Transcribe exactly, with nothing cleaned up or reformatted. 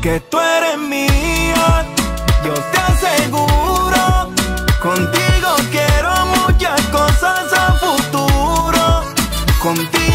que tú eres mía, yo te aseguro. Contigo quiero muchas cosas a futuro. Contigo